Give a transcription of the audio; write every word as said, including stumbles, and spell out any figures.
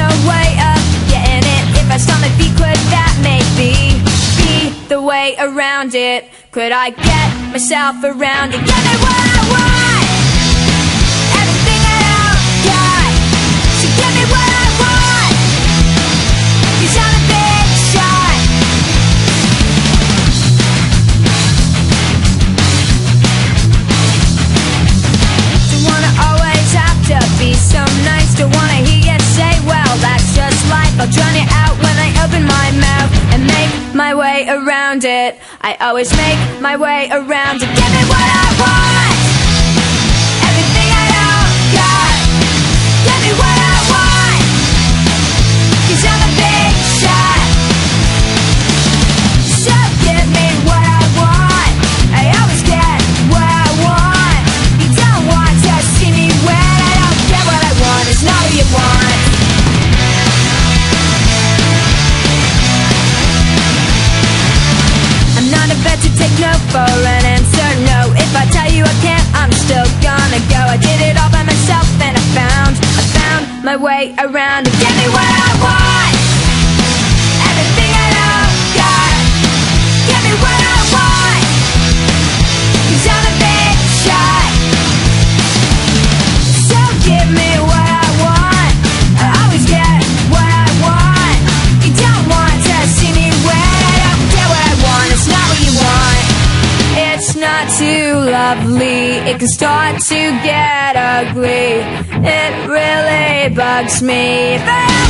no way of getting it. If I stomped my feet, could that maybe be the way around it? Could I get myself around it? Give me what I want, everything I don't got. So give me what I want, 'cause I'm a big shot. Don't wanna always have to be so nice. Don't wanna hear you say, well, that's just life. I'll drown it out when I open my mouth and make my way around it. I always make my way around it. Give me what I want, everything I don't got. Give me what I want, 'cause I'm a big shot. So give me what I want, I always get what I want. You don't want to see me when I don't get what I want. It's not what you want. I'm not about to take no for an answer, no. If I tell you I can't, I'm still gonna go. I did it all by myself and I found, I found my way around it. Give me what I want, everything I don't got. Give me what I want, 'cause I'm a big shot. So give me what I want, I always get what I want. You don't want to see me when I don't get what I want. It's not what you want. It's not too lovely, it can start to get ugly. It really bugs me. But